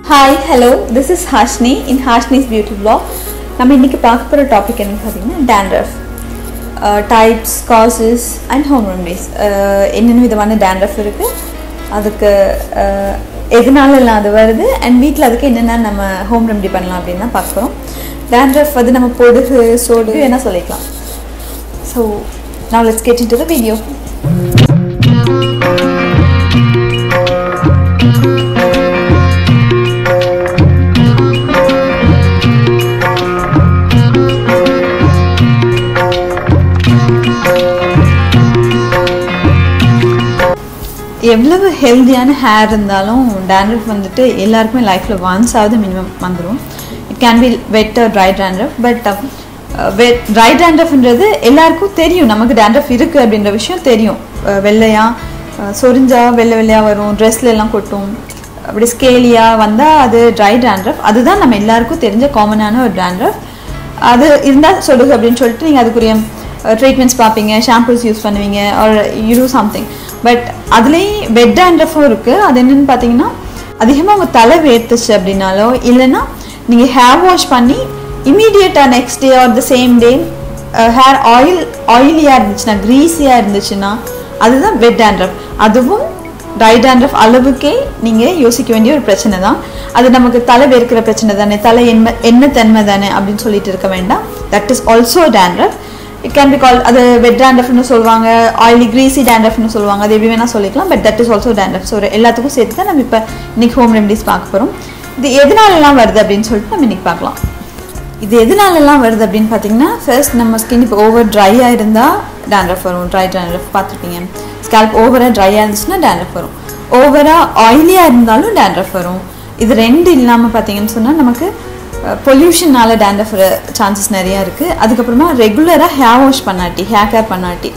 Hi, hello. This is Harshni in Harshni's Beauty Vlog. நம்ம இன்னைக்கு பார்க்க போற டாபிக் என்னன்னு பார்த்தீங்கன்னா dandruff. Types, causes and home remedies. என்னென்ன விதமான dandruff இருக்கு? அதுக்கு எதனால எல்லாம் அது வருது and வீட்ல அதுக்கு என்னென்ன நம்ம ஹோம் ரெமெடி பண்ணலாம் அப்படினு தான் பார்க்கறோம். Dandruff அது நம்ம பொடுகு, சோடு என்ன சொல்லிக்கலாம். So, now let's get into the video. எவ்வளவு ஹெல்தியான ஹேர் இருந்தாலும் dandruff வந்துட்டு எல்லாருக்குமே லைஃப்ல once ஆவது மினிமம் வந்துரும். It can be wet or dry dandruff but dry dandruffன்றது எல்லாருக்கும் தெரியும். நமக்கு dandruff இருக்கு அப்படின்ற விஷயம் தெரியும். வெள்ளையா சொரிஞ்சா வெள்ளையா வரும், ட்ரெஸ்ல எல்லாம் கொட்டும், அப்படி ஸ்கேலியா வந்தா அது ட்ரை dandruff. அதுதான் நம்ம எல்லாருக்கும் தெரிஞ்ச காமனான ஒரு dandruff. அது இருந்தா சொல்லுங்க அப்படின்னு சொல்லிட்டு நீங்க அதுக்குரிய ட்ரீட்மெண்ட்ஸ் பார்ப்பீங்க, ஷாம்பூஸ் யூஸ் பண்ணுவீங்க or you do something. But அதுலேயும் வெட் dandruffும் இருக்குது. அது என்னென்னு பார்த்தீங்கன்னா அதிகமாக உங்கள் தலை வேர்த்துச்சு அப்படின்னாலோ இல்லைன்னா நீங்கள் ஹேர் வாஷ் பண்ணி இமீடியட்டாக next day or the same day hair ஆயிலியாக இருந்துச்சுன்னா, க்ரீஸியாக இருந்துச்சுன்னா அதுதான் வெட் dandruff. அதுவும் ட்ரை dandruff அளவுக்கே நீங்கள் யோசிக்க வேண்டிய ஒரு பிரச்சனை தான். அது நமக்கு தலை வேர்க்கிற பிரச்சனை தானே, தலை எண்ணெய் தன்மை தானே அப்படின்னு சொல்லிட்டு இருக்க வேண்டாம். That is also dandruff. It can be called அது wet dandruff னு சொல்வாங்க, oily greasy dandruff னு சொல்வாங்க. அது எப்படி வேணா சொல்லிக்கலாம். But that is also dandruff. So எல்லாத்துக்கும் சேர்த்து தான் நம்ம இப்போ இன்னைக்கு ஹோம் ரெமெடிஸ் பார்க்க போகிறோம். இது எதனாலலாம் வருது அப்படின்னு சொல்லிட்டு நம்ம இன்னைக்கு பார்க்கலாம். இது எதனாலலாம் வருது அப்படின்னு பார்த்தீங்கன்னா, ஃபர்ஸ்ட் நம்ம ஸ்கின் இப்போ ஓவர் ட்ரையாக இருந்தால் dandruff வரும். ட்ரை dandruff பார்த்துருப்பீங்க. ஸ்கேல்ப் ஓவராக ட்ரையாக இருந்துச்சுன்னா dandruff வரும். ஓவராக ஆயிலியாக இருந்தாலும் dandruff வரும். இது ரெண்டு இல்லாமல் பார்த்தீங்கன்னு சொன்னால் நமக்கு பொல்யூஷனால dandruff சான்சஸ் நிறையா இருக்குது. அதுக்கப்புறமா ரெகுலராக ஹேர் வாஷ் பண்ணாட்டி, ஹேர் கேர் பண்ணாட்டி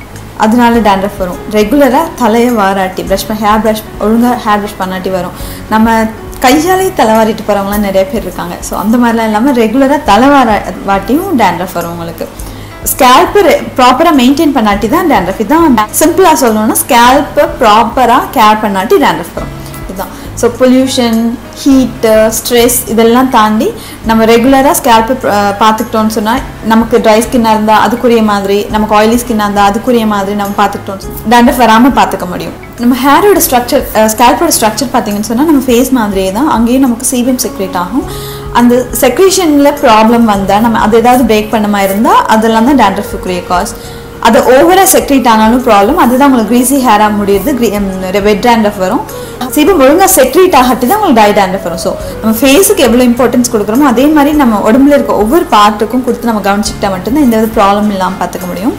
அதனால dandruff வரும். ரெகுலராக தலையை வாராட்டி, ஹேர் ப்ரஷ் ஒழுங்காக ஹேர் ப்ரஷ் பண்ணாட்டி வரும். நம்ம கையாலே தலைவாரிட்டு போகிறவங்களாம் நிறைய பேர் இருக்காங்க. ஸோ அந்த மாதிரிலாம் இல்லாமல் ரெகுலராக தலைவாட்டியும் dandruff வரும் உங்களுக்கு. ஸ்கேல்ப்பு ப்ராப்பராக மெயின்டைன் பண்ணாட்டி தான் dandruff. இதுதான் சிம்பிளாக சொல்லணும்னா ஸ்கேல்ப்பை ப்ராப்பராக கேர் பண்ணாட்டி dandruff வரும். இதுதான். ஸோ பொல்யூஷன், ஹீட்டு, ஸ்ட்ரெஸ் இதெல்லாம் தாண்டி நம்ம ரெகுலராக ஸ்கேல்ப்பு பார்த்துக்கிட்டோன்னு சொன்னால் நமக்கு ட்ரை ஸ்கின்னாக இருந்தால் அதுக்குரிய மாதிரி, நமக்கு ஆயிலி ஸ்கின்னாக இருந்தால் அதுக்குரிய மாதிரி நம்ம பார்த்துக்கிட்டோன்னு dandruff வராமல் பார்த்துக்க முடியும். நம்ம ஹேரோட ஸ்ட்ரக்சர், ஸ்கேல்ப்போட ஸ்ட்ரக்சர் பார்த்தீங்கன்னு சொன்னால் நம்ம ஃபேஸ் மாதிரியே தான். அங்கேயும் நமக்கு சீபம் செக்ரேட் ஆகும். அந்த செக்ரேஷனில் ப்ராப்ளம் வந்தால் நம்ம அது ஏதாவது பிரேக் பண்ண மாதிரி இருந்தால் அதெல்லாம் தான் dandruffக்குரிய காஸ். அது ஓவராக செக்ரேட் ஆனாலும் ப்ராப்ளம். அதுதான் உங்களுக்கு க்ரீஸி ஹேராக முடியுது, வெட் dandruff வரும். சீபம் ஒழுங்காக செக்ரேட் ஆகட்டி தான் உங்களுக்கு ட்ரை dandruff வரும். ஸோ நம்ம ஃபேஸுக்கு எவ்வளோ இம்பார்ட்டன்ஸ் கொடுக்குறோமோ அதே மாதிரி நம்ம உடம்புல இருக்க ஒவ்வொரு பார்ட்டுக்கும் கொடுத்து நம்ம கவனிச்சுக்கிட்டா மட்டும்தான் இந்த ப்ராப்ளம் இல்லாமல் பார்த்துக்க முடியும்.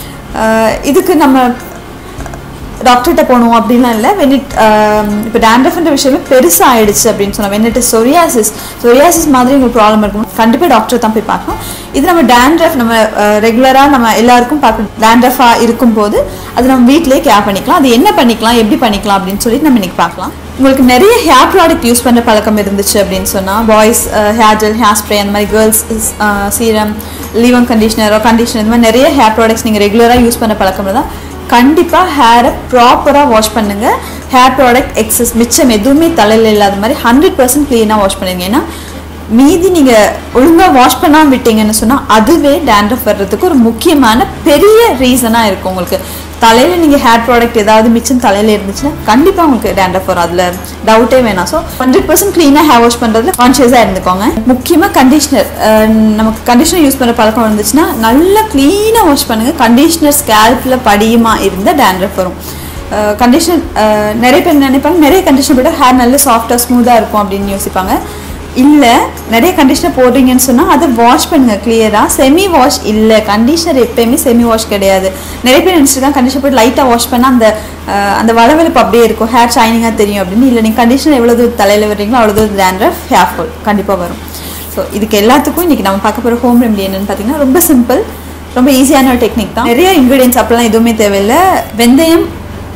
இதுக்கு நம்ம டாக்டர்கிட்ட போகணும் அப்படின்லாம் இல்லை. இப்போ dandruffன்ற விஷயம் பெருசாக ஆயிடுச்சு அப்படின்னு சொன்னால், வென் இட் இஸ் சொரியாசிஸ் மாதிரி உங்களுக்கு ப்ராப்ளம் இருக்கும், கண்டிப்பாக டாக்டர் தான் போய் பார்க்கணும். இது நம்ம dandruff நம்ம ரெகுலராக நம்ம எல்லாருக்கும் பார்க்கணும். dandruff-ஆக இருக்கும்போது அது நம்ம வீட்டிலேயே கேர் பண்ணிக்கலாம். அது என்ன பண்ணிக்கலாம், எப்படி பண்ணிக்கலாம் அப்படின்னு சொல்லிட்டு நம்ம இன்னைக்கு பார்க்கலாம். உங்களுக்கு நிறைய ஹேர் ப்ராடக்ட் யூஸ் பண்ணுற பழக்கம் இருந்துச்சு அப்படின்னு சொன்னால், boys hair gel, hair spray, அந்த மாதிரி கேர்ள்ஸ் சீரம், லீவன் கண்டிஷனர் இந்த மாதிரி நிறைய ஹேர் ப்ராடக்ட்ஸ் நீங்கள் ரெகுலராக யூஸ் பண்ண பழக்கம் தான். கண்டிப்பாக ஹேரை ப்ராப்பராக வாஷ் பண்ணுங்கள். ஹேர் ப்ராடக்ட் எக்ஸஸ் மிச்சம் எதுவுமே தலையில் இல்லாத மாதிரி 100% க்ளீனாக வாஷ் பண்ணுங்க. ஏன்னா மீதி நீங்கள் ஒழுங்காக வாஷ் பண்ணாமல் விட்டீங்கன்னு சொன்னால் அதுவே dandruff வர்றதுக்கு ஒரு முக்கியமான பெரிய ரீசனாக இருக்கும். உங்களுக்கு தலையில் நீங்கள் ஹேர் ப்ராடக்ட் ஏதாவது மிச்சம் தலையில் இருந்துச்சுன்னா கண்டிப்பாக உங்களுக்கு dandruff வரும். அதில் டவுட்டே வேணாம். ஸோ 100% க்ளீனாக ஹேர் வாஷ் பண்ணுறதுல கான்ஷியஸாக இருந்துக்கோங்க. முக்கியமாக கண்டிஷ்னர், நமக்கு கண்டிஷ்னர் யூஸ் பண்ணுற பழக்கம் இருந்துச்சுன்னா நல்லா க்ளீனாக வாஷ் பண்ணுங்கள். கண்டிஷ்னர் ஸ்கேல்பில் படியுமா இருந்தால் dandruff வரும். கண்டிஷனர் நிறைய பேர் நினைப்பாங்க நிறைய கண்டிஷனர் போட்டால் ஹேர் நல்ல சாஃப்டாக ஸ்மூத்தாக இருக்கும் அப்படின்னு யோசிப்பாங்க. இல்லை, நிறைய கண்டிஷனர் போடுறீங்கன்னு சொன்னால் அதை வாஷ் பண்ணுங்கள் கிளியராக. செமி வாஷ் இல்லை, கண்டிஷனர் எப்போயுமே செமி வாஷ் கிடையாது. நிறைய பேர் நினச்சிருக்காங்க கண்டிஷனர் போட்டு லைட்டாக வாஷ் பண்ணால் அந்த வளவெளுப்பு அப்படியே இருக்கும், ஹேர் ஷைனிங்காக தெரியும் அப்படின்னு. இல்லை, நீங்கள் கண்டிஷனர் எவ்வளோ தூரம் தலையில் விடுறீங்களோ அவ்வளோ தூரம் dandruff, ஹேர் ஃபால் கண்டிப்பாக வரும். ஸோ இதுக்கு எல்லாத்துக்கும் இன்றைக்கி நம்ம பார்க்க போகிற ஹோம் ரெமெடி என்னென்னு பார்த்தீங்கன்னா ரொம்ப சிம்பிள், ரொம்ப ஈஸியான ஒரு டெக்னிக் தான். நிறைய இன்க்ரீடியன்ஸ் அப்படிலாம் எதுவுமே தேவையில்லை. வெந்தயம்,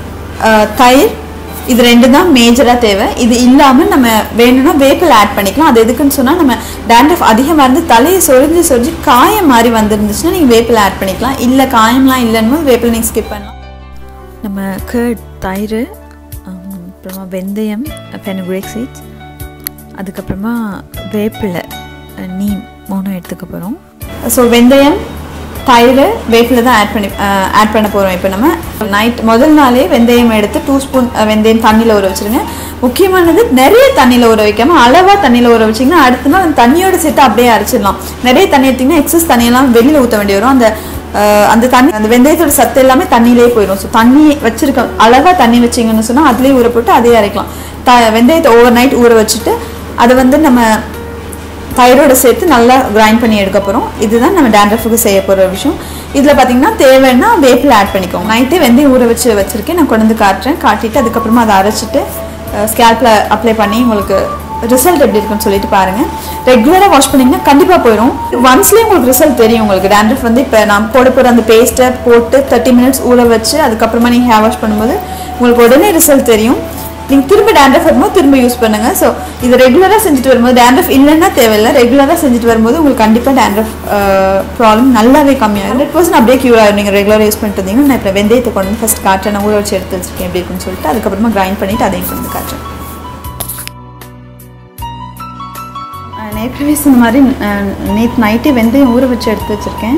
தயிர், இது ரெண்டு தான் மேஜராக தேவை. இது இல்லாமல் நம்ம வேணும்னா வேப்பில் ஆட் பண்ணிக்கலாம். அது எதுக்குன்னு சொன்னால், நம்ம dandruff அதிகமாக இருந்து தலையை சொரிஞ்சு காயம் மாதிரி வந்துருந்துச்சுன்னா நீங்கள் வேப்பில் ஆட் பண்ணிக்கலாம். இல்லை காயம்லாம் இல்லைன்னு வேப்பில் நீங்கள் ஸ்கிப் பண்ணலாம். நம்ம கர்ட், தயிர், அப்புறமா வெந்தயம், fenugreek seeds, அதுக்கப்புறமா வேப்பிலை நீம் 3 எடுத்துக்க போகிறோம். ஸோ வெந்தயம் தயிர் வேப்பிலை தான் ஆட் பண்ண போகிறோம். இப்போ நம்ம நைட் முதல் நாளே வெந்தயம் எடுத்து 2 ஸ்பூன் வெந்தயம் தண்ணியில் ஊற வச்சுருங்க. முக்கியமானது நிறைய தண்ணியில் ஊற வைக்காமல் அளவாக தண்ணியில் ஊற வச்சிங்கன்னா அடுத்த நாள் அந்த தண்ணியோடு சேர்த்து அப்படியே அரைச்சிடலாம். நிறைய தண்ணி எடுத்திங்கன்னா எக்ஸஸ் தண்ணியெல்லாம் வெளியில் ஊற்ற வேண்டி வரும். அந்த தண்ணி அந்த வெந்தயத்தோட சத்து எல்லாமே தண்ணியிலே போயிடும். ஸோ தண்ணி வச்சிருக்க அளவாக தண்ணி வச்சிங்கன்னு சொன்னால் அதுலேயே ஊற போட்டு அதே அரைக்கலாம். வெந்தயத்தை ஓவர் நைட் ஊற வச்சுட்டு அதை நம்ம தயிரோடு சேர்த்து நல்லா கிரைண்ட் பண்ணி எடுக்க போகிறோம். இதுதான் நம்ம டேண்ட்ரஃபுக்கு செய்ய போகிற விஷயம். இதில் பார்த்தீங்கன்னா தேவைன்னா வேப்பிலை ஆட் பண்ணிக்கோங்க. நைட்டே வெந்தயம் ஊற வச்சுருக்கேன், நான் கொண்டு வந்து காட்டிட்டு அதுக்கப்புறமா அதை அரைச்சிட்டு ஸ்கேல்பில் அப்ளை பண்ணி உங்களுக்கு ரிசல்ட் எப்படி இருக்குன்னு சொல்லிட்டு பாருங்கள். ரெகுலராக வாஷ் பண்ணிங்கன்னா கண்டிப்பாக போயிடும். ஒன்ஸ்லேயே உங்களுக்கு ரிசல்ட் தெரியும். உங்களுக்கு டேண்ட்ரஃப் இப்போ நான் போட போகிற அந்த பேஸ்ட்டை போட்டு 30 மினிட்ஸ் ஊற வச்சு அதுக்கப்புறமா நீங்கள் ஹேர் வாஷ் பண்ணும்போது உங்களுக்கு உடனே ரிசல்ட் தெரியும். நீங்கள் திரும்ப டேண்ட்ரஃப் வரும்போது திரும்ப யூஸ் பண்ணுங்கள். ஸோ இது ரெகுலராக செஞ்சுட்டு வரும்போது டேண்ட்ரஃப் இல்லைன்னா தேவையில்லை. ரெகுலராக செஞ்சுட்டு வரும்போது உங்களுக்கு கண்டிப்பாக டேண்ட்ரஃப் ப்ராப்ளம் நல்லாவே கம்மியாகும். 100% அப்படியே க்யூர் ஆகும். நீங்கள் ரெகுலராக யூஸ் பண்ணிட்டு இருந்தீங்கன்னா நான் இப்போ வெந்தயத்தை கொண்டு வந்து ஃபஸ்ட் காட்டுறேன். நான் ஊற வச்சு எடுத்து வச்சுருக்கேன் எப்படி இருக்குன்னு சொல்லிட்டு அதுக்கப்புறமா கிரைண்ட் பண்ணிவிட்டு அதையும் கொண்டு காட்டுறேன். ஏற்கனவே இந்த மாதிரி நேற்று நைட்டே வெந்தயம் ஊற வச்சு எடுத்து வச்சுருக்கேன்.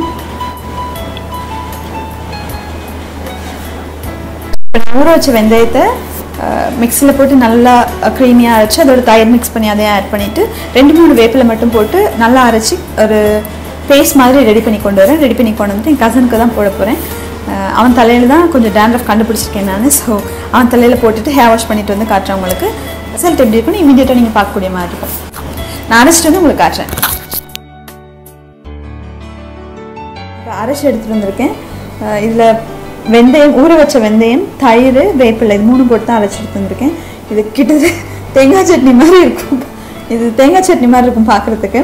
ஊற வச்ச வெந்தயத்தை மிக்ஸியில் போட்டு நல்லா க்ரீமியாக அரைச்சி அதோட தயிர் மிக்ஸ் பண்ணி அதையும் ஆட் பண்ணிவிட்டு 2-3 வேப்பிலை மட்டும் போட்டு நல்லா அரைச்சி ஒரு பேஸ்ட் மாதிரி ரெடி பண்ணி கொண்டு வந்துட்டு என் கசனுக்கு தான் போட போகிறேன். அவன் தலையில் தான் கொஞ்சம் டேண்ட்ரஃப் கண்டுபிடிச்சிருக்கேன் நான். ஸோ அவன் தலையில் போட்டுட்டு ஹேர் வாஷ் பண்ணிட்டு வந்து காட்டுறேன். உங்களுக்கு ரிசல்ட் எப்படி இருக்குன்னு இமீடியட்டாக நீங்கள் பார்க்கக்கூடிய மாதிரி இருக்கும். நான் அரைச்சிட்டு வந்து உங்களுக்கு காட்டுறேன். இப்போ அரைச்சி எடுத்துகிட்டு வந்திருக்கேன். இதில் வெந்தயம் ஊற வச்ச வெந்தயம் தயிர் வேப்பிலை இது 3 போட்டு தான் அரைச்சி எடுத்து வந்திருக்கேன். இது கிட்டத்தட்ட தேங்காய் சட்னி மாதிரி இருக்கும் பார்க்குறதுக்கு.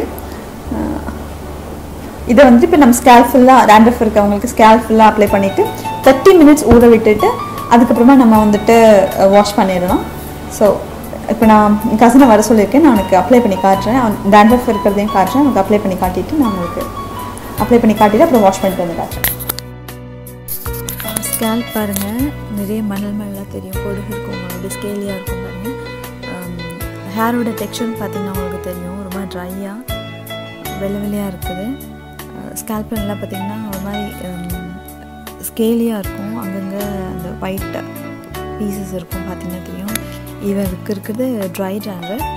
இதை இப்போ நம்ம ஸ்கேல்ப் ஃபுல்லாக டேண்ட்ரஃப் இருக்கவங்களுக்கு ஸ்கேல்ப் ஃபுல்லாக அப்ளை பண்ணிவிட்டு 30 மினிட்ஸ் ஊற விட்டுட்டு அதுக்கப்புறமா நம்ம வாஷ் பண்ணிடலாம். ஸோ இப்போ நான் கசனை வர சொல்லியிருக்கேன். நான் உனக்கு அப்ளை பண்ணி காட்டுறேன். டேண்ட்ரஃப் இருக்கிறதையும் காட்டுறேன். உனக்கு அப்ளை பண்ணி காட்டிட்டு நான் உங்களுக்கு அப்ளை பண்ணி காட்டிட்டு அப்புறம் வாஷ் பண்ணிட்டு வந்து காட்டுறேன். ஸ்கேல்ப் பாருங்கள், நிறைய மணலாக தெரியும், பொடுகு இருக்கும், உங்களுக்கு ஸ்கேலியாக இருக்கும் பாருங்கள். ஹேரோட டெக்ஸ்சர்னு பார்த்தீங்கன்னா உங்களுக்கு தெரியும், ஒரு மாதிரி ட்ரையாக வெள்ளையாக இருக்குது. ஸ்கேல்பில் நல்லா பார்த்திங்கன்னா ஒரு மாதிரி ஸ்கேலியாக இருக்கும். அங்கங்கே அந்த ஒயிட் பீசஸ் இருக்கும் பார்த்திங்கன்னா தெரியும். இவருக்கு இருக்கிறது ட்ரை டேண்ட்ரஃப்.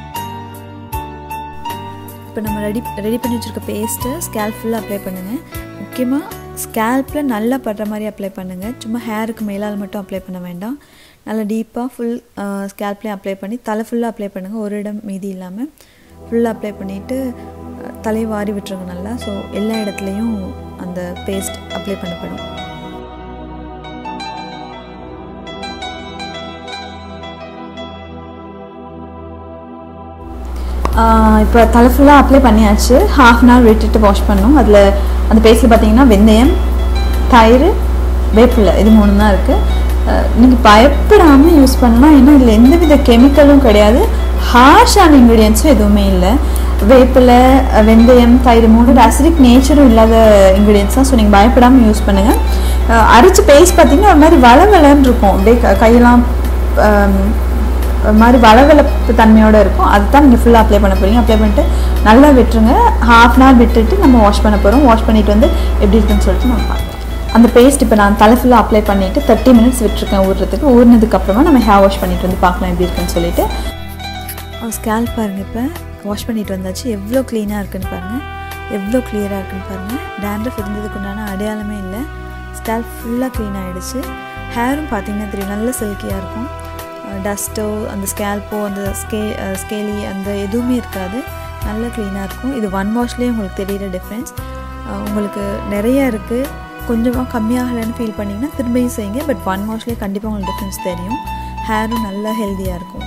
இப்போ நம்ம ரெடி பண்ணி வச்சுருக்க பேஸ்ட்டை ஸ்கேல்ப் ஃபுல்லாக அப்ளை பண்ணுங்கள். முக்கியமாக ஸ்கேல்பில் நல்லா படுற மாதிரி அப்ளை பண்ணுங்கள். சும்மா ஹேருக்கு மேலால் மட்டும் அப்ளை பண்ண வேண்டாம். நல்லா டீப்பாக ஃபுல் ஸ்கேல்ப்லேயும் அப்ளை பண்ணி தலை ஃபுல்லாக அப்ளை பண்ணுங்கள். ஒரு இடம் மீதி இல்லாமல் ஃபுல்லாக அப்ளை பண்ணிவிட்டு தலையை வாரி விட்டுருங்க நல்லா. ஸோ எல்லா இடத்துலையும் அந்த பேஸ்ட் அப்ளை பண்ணப்படும். இப்போ தலை ஃபுல்லாக அப்ளை பண்ணியாச்சு. ½ அன் ஹவர் விட்டுட்டு வாஷ் பண்ணணும். அதில் அந்த பேஸ்ட்டில் பார்த்தீங்கன்னா வெந்தயம் தயிர் வேப்பிலை இது 3 தான் இருக்குது. நீங்கள் பயப்படாமல் யூஸ் பண்ணலாம். ஏன்னா இதில் எந்தவித கெமிக்கலும் கிடையாது, ஹார்ஷான இன்க்ரீடியன்ஸும் எதுவுமே இல்லை. வேப்பிலை வெந்தயம் தயிர் 3 அசிடிக் நேச்சரும் இல்லாத இன்க்ரீடியன்ஸ் தான். ஸோ நீங்கள் பயப்படாமல் யூஸ் பண்ணுங்கள். அரைச்சி பேஸ்ட் பார்த்தீங்கன்னா ஒரு மாதிரி வளவலன்னு இருக்கும். அப்படியே கையெல்லாம் ஒரு மாதிரி வளவளப்பு தன்மையோடு இருக்கும். அதுதான் நீங்கள் ஃபுல்லாக அப்ளை பண்ண போகிறீங்க. அப்ளை பண்ணிட்டு நல்லா விட்டுருங்க. ½ அன் ஹவர் விட்டுட்டு நம்ம வாஷ் பண்ண போகிறோம். வாஷ் பண்ணிவிட்டு வந்து எப்படி இருக்குன்னு சொல்லிட்டு நம்ம பார்க்கலாம். அந்த பேஸ்ட் இப்போ நான் தலை ஃபுல்லாக அப்ளை பண்ணிவிட்டு 30 மினிட்ஸ் விட்டுருக்கேன் ஊறுறதுக்கு. ஊறினதுக்கப்புறமா நம்ம ஹேர் வாஷ் பண்ணிவிட்டு வந்து பார்க்கலாம் எப்படி இருக்குன்னு சொல்லிட்டு. ஸ்கேல்ப் பாருங்கள், இப்போ வாஷ் பண்ணிட்டு வந்தாச்சு. எவ்வளோ க்ளீனாக இருக்குன்னு பாருங்கள், எவ்வளோ கிளியராக இருக்குன்னு பாருங்கள். டேண்ட்ரஃப் இருந்ததுக்கு உண்டான அடையாளமே இல்லை. ஸ்கேல்ப் ஃபுல்லாக க்ளீன் ஆகிடுச்சு. ஹேரும் பார்த்திங்கன்னா தெரியும், நல்ல சில்கியாக இருக்கும். டஸ்ட்டோ அந்த ஸ்கேல்ப்போ அந்த ஸ்கேலி அந்த எதுவுமே இருக்காது. நல்லா க்ளீனாக இருக்கும். இது 1 வாஷ்லேயே உங்களுக்கு தெரிகிற டிஃப்ரென்ஸ். உங்களுக்கு நிறையா இருக்குது, கொஞ்சமாக கம்மியாகலைன்னு ஃபீல் பண்ணிங்கன்னா திரும்பியும் செய்யுங்க. பட் 1 வாஷ்லேயே கண்டிப்பாக உங்களுக்கு டிஃப்ரென்ஸ் தெரியும். ஹேரும் நல்லா ஹெல்த்தியாக இருக்கும்.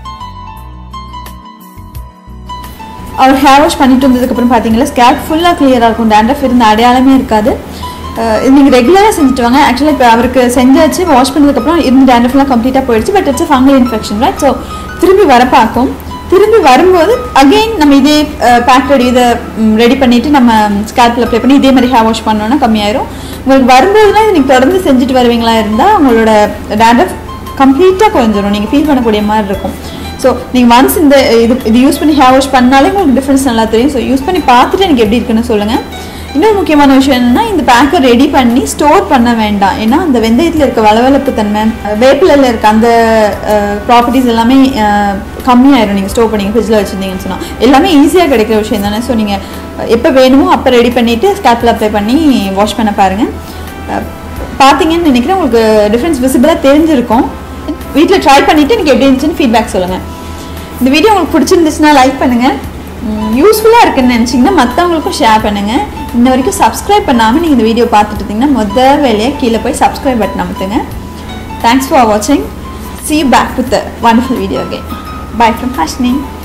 அவர் ஹேர் வாஷ் பண்ணிட்டு வந்ததுக்கப்புறம் பார்த்தீங்கன்னா ஸ்கேல்ப் ஃபுல்லாக கிளியராக இருக்கும். டேண்ட்ரஃப் இருந்த அடையாளமே இருக்காது. நீங்கள் ரெகுலராக செஞ்சுட்டு வாங்க. ஆக்சுவலாக இப்போ அவருக்கு செஞ்சாச்சு, வாஷ் பண்ணதுக்கப்புறம் இருந்த டேண்ட்ரஃப்லாம் கம்ப்ளீட்டாக போயிடுச்சு. But it's fungal infection, right? So திரும்பி வர பார்க்கும். திரும்பி வரும்போது அகெயின் நம்ம இதே பேக்கெட் இதை ரெடி பண்ணிவிட்டு நம்ம ஸ்கேல்பில் அப்ளை பண்ணி இதே மாதிரி ஹேர் வாஷ் பண்ணோன்னா கம்மியாயிரும். உங்களுக்கு வரும்போதுலாம் இது நீங்கள் தொடர்ந்து செஞ்சுட்டு வருவீங்களா இருந்தால் உங்களோட டேண்ட்ரஃப் கம்ப்ளீட்டாக குறைஞ்சிரும். நீங்கள் ஃபீல் பண்ணக்கூடிய மாதிரி இருக்கும். ஸோ நீங்கள் ஒன்ஸ் இந்த இது யூஸ் பண்ணி ஹேர் வாஷ் பண்ணாலே உங்களுக்கு டிஃப்ரென்ஸ் நல்லா தெரியும். ஸோ யூஸ் பண்ணி பார்த்துட்டு எனக்கு எப்படி இருக்குன்னு சொல்லுங்கள். இன்னொரு முக்கியமான விஷயம் என்னென்னா, இந்த பேக்கை ரெடி பண்ணி ஸ்டோர் பண்ண வேண்டாம். ஏன்னா அந்த வெந்தயத்தில் இருக்க வளவளப்பு தன்மை, வேப்பிலையில் இருக்க அந்த ப்ராப்பர்ட்டிஸ் எல்லாமே கம்மியாயிடும் நீங்கள் ஸ்டோர் பண்ணி ஃப்ரிட்ஜில் வச்சுருந்தீங்கன்னு சொன்னால். எல்லாமே ஈஸியாக கிடைக்கிற விஷயம் தானே. ஸோ நீங்கள் எப்போ வேணுமோ அப்போ ரெடி பண்ணிவிட்டு ஸ்கேல்பில் அப்ளை பண்ணி வாஷ் பண்ண பாருங்கள். பார்த்தீங்கன்னு நினைக்கிறேன் உங்களுக்கு டிஃப்ரென்ஸ் விசிபிளாக தெரிஞ்சிருக்கும். வீட்டில் ட்ரை பண்ணிவிட்டு எனக்கு எப்படி இருந்துச்சுன்னு ஃபீட்பேக் சொல்லுங்கள். இந்த வீடியோ உங்களுக்கு பிடிச்சிருந்துச்சுன்னா லைக் பண்ணுங்கள். யூஸ்ஃபுல்லாக இருக்குன்னு நினச்சிங்கன்னா மற்றவங்களுக்கும் ஷேர் பண்ணுங்கள். இன்ன வரைக்கும் சப்ஸ்கிரைப் பண்ணாமல் நீங்கள் இந்த வீடியோ பார்த்துட்டு இருந்தீங்கன்னா மொதல் வேலையாக கீழே போய் சப்ஸ்கிரைப் பட்டன் அமுத்துங்க. தேங்க்ஸ் ஃபார் வாட்சிங். See you back with a wonderful video again. Bye from Hashni.